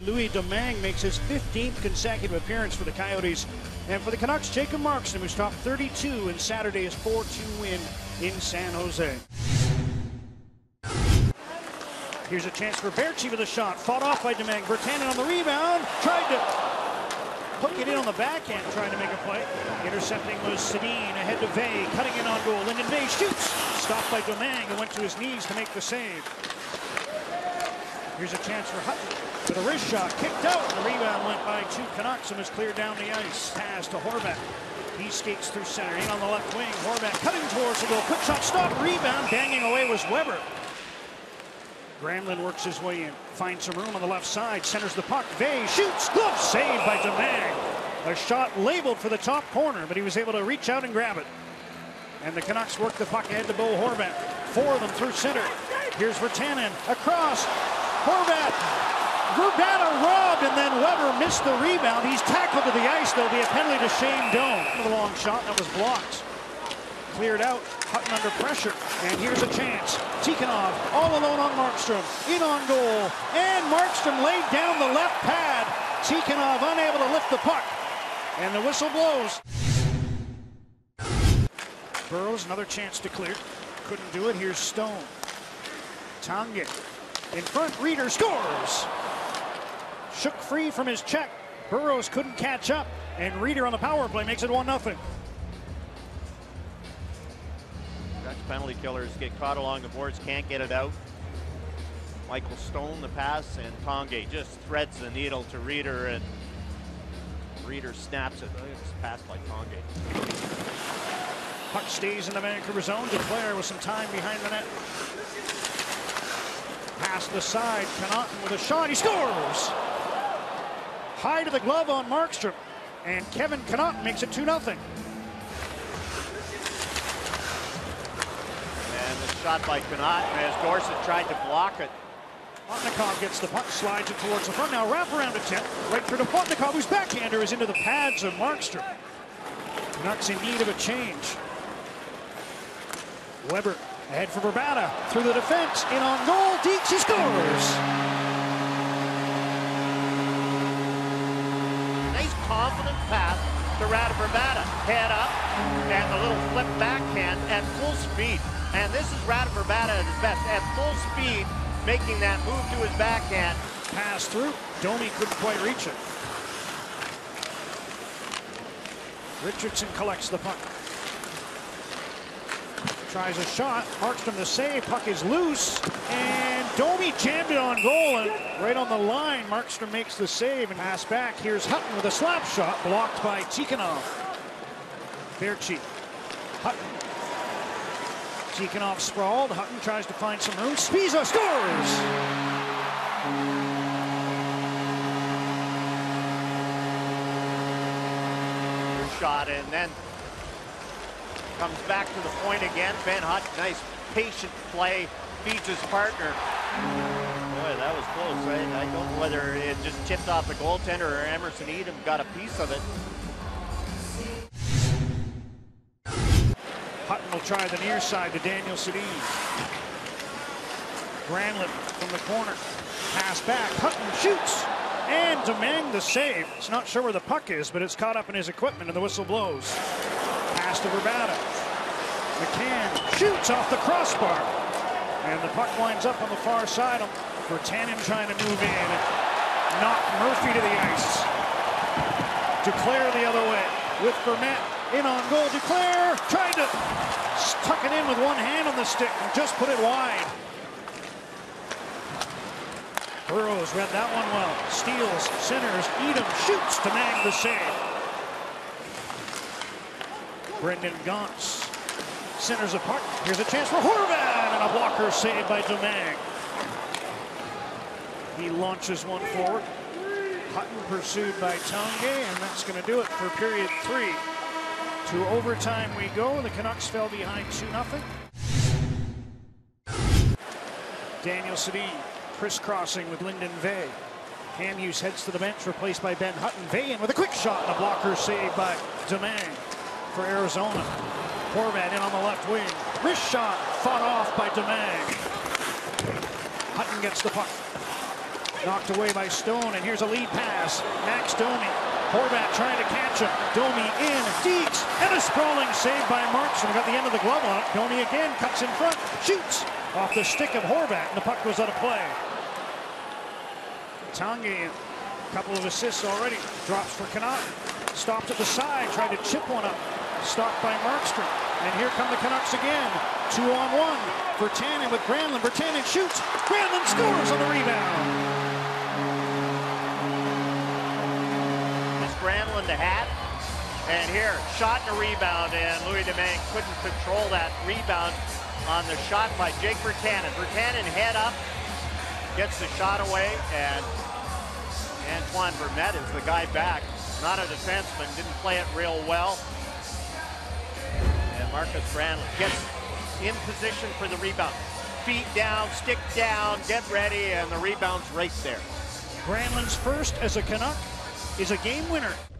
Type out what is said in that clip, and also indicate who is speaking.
Speaker 1: Louis Domingue makes his 15th consecutive appearance for the Coyotes. And for the Canucks, Jacob Markstrom, who's topped 32 in Saturday's 4-2 win in San Jose. Here's a chance for Baertschi with a shot. Fought off by Domingue. Virtanen on the rebound. Tried to hook it in on the backhand, trying to make a play. Intercepting was Sedin. Ahead to Vey. Cutting in on goal. Lyndon Vey shoots. Stopped by Domingue, who went to his knees to make the save. Here's a chance for Hutton with a wrist shot. Kicked out. The rebound went by two Canucks and was cleared down the ice. Pass to Horvat. He skates through center. In on the left wing. Horvat cutting towards the goal. Quick shot. Stop. Rebound. Banging away was Weber. Granlund works his way in. Finds some room on the left side. Centers the puck. Vey shoots. Glove saved by Domingue. A shot labeled for the top corner, but he was able to reach out and grab it. And the Canucks work the puck ahead to Bo Horvat. Four of them through center. Here's Virtanen. Across. Horvat. Verbata robbed, and then Weber missed the rebound. He's tackled to the ice. There'll be a penalty to Shane Doan. The long shot that was blocked. Cleared out. Hutton under pressure. And here's a chance. Tikhonov all alone on Markstrom. In on goal. And Markstrom laid down the left pad. Tikhonov unable to lift the puck. And the whistle blows. Burrows, another chance to clear. Couldn't do it. Here's Stone. Tanguay in front. Reeder scores. Shook free from his check. Burrows couldn't catch up. And Reeder on the power play makes it 1-0.
Speaker 2: Dutch penalty killers get caught along the boards, can't get it out. Michael Stone the pass, and Tanguay just threads the needle to Reeder, and Reeder snaps it. It's passed by Tanguay.
Speaker 1: Puck stays in the Vancouver zone. Duclair with some time behind the net. Pass to the side. Connaughton with a shot. He scores! High to the glove on Markstrom. And Kevin Connaughton makes it 2-0.
Speaker 2: Shot by Connaughton as Dorsett tried to block it.
Speaker 1: Plotnikov gets the puck, slides it towards the front. Now wrap around attempt. Right through to Plotnikov, whose backhander is into the pads of Markstrom. Canucks in need of a change. Weber ahead for Verbata. Through the defense. In on goal. Deeks, he scores.
Speaker 2: Nice confident pass to Radim Verbata. Head up and a little flip backhand at full speed. And this is Radim Verbata at his best, at full speed, making that move to his backhand.
Speaker 1: Pass through. Domi couldn't quite reach it. Richardson collects the puck. Tries a shot. Markstrom the save. Puck is loose. And Domi jammed it on goal. And right on the line, Markstrom makes the save and pass back. Here's Hutton with a slap shot, blocked by Tikhonov. Baertschi. Hutton. Tikhonov sprawled. Hutton tries to find some room. Spiza scores!
Speaker 2: Shot, and then comes back to the point again. Ben Hutton, nice patient play, feeds his partner. Boy, that was close, right? I don't know whether it just chipped off the goaltender or Emerson Edom got a piece of it.
Speaker 1: Hutton will try the near side to Daniel Sedin. Granlund from the corner. Pass back. Hutton shoots. And Domingue the save. It's not sure where the puck is, but it's caught up in his equipment, and the whistle blows. Pass to Verbata. McCann shoots off the crossbar. And the puck winds up on the far side. Virtanen trying to move in and knock Murphy to the ice. Duclair the other way with Vermette. In on goal, Duclair tried to tuck it in with one hand on the stick and just put it wide. Burrows read that one well. Steals, centers, Edom shoots to mag the save. Brendan Gaunce centers a puck. Here's a chance for Horvat, and a blocker saved by Domingue. He launches one forward. Hutton pursued by Tanguay, and that's going to do it for period 3. To overtime we go. The Canucks fell behind 2-0. Daniel Sedin crisscrossing with Lyndon Vey. Hamhuis heads to the bench, replaced by Ben Hutton. Vey in with a quick shot, and a blocker saved by Domingue for Arizona. Horvat in on the left wing. Wrist shot fought off by Domingue. Hutton gets the puck. Knocked away by Stone, and here's a lead pass. Max Domi. Horvat trying to catch him. Domi in, Deeks, and a sprawling save by Markstrom. Got the end of the glove on it. Domi again cuts in front, shoots off the stick of Horvat, and the puck goes out of play. Tanguy, a couple of assists already. Drops for Canuck. Stopped at the side, tried to chip one up. Stopped by Markstrom. And here come the Canucks again. 2-on-1. Virtanen with Granlund. Virtanen shoots. Granlund scores on the rebound.
Speaker 2: Granlund to hat, and here, shot and a rebound, and Louis Domingue couldn't control that rebound on the shot by Jake Virtanen. Virtanen head up, gets the shot away, and Antoine Vermette is the guy back. Not a defenseman, didn't play it real well. And Marcus Granlund gets in position for the rebound. Feet down, stick down, get ready, and the rebound's right there.
Speaker 1: Granlund's first as a Canuck is a game winner.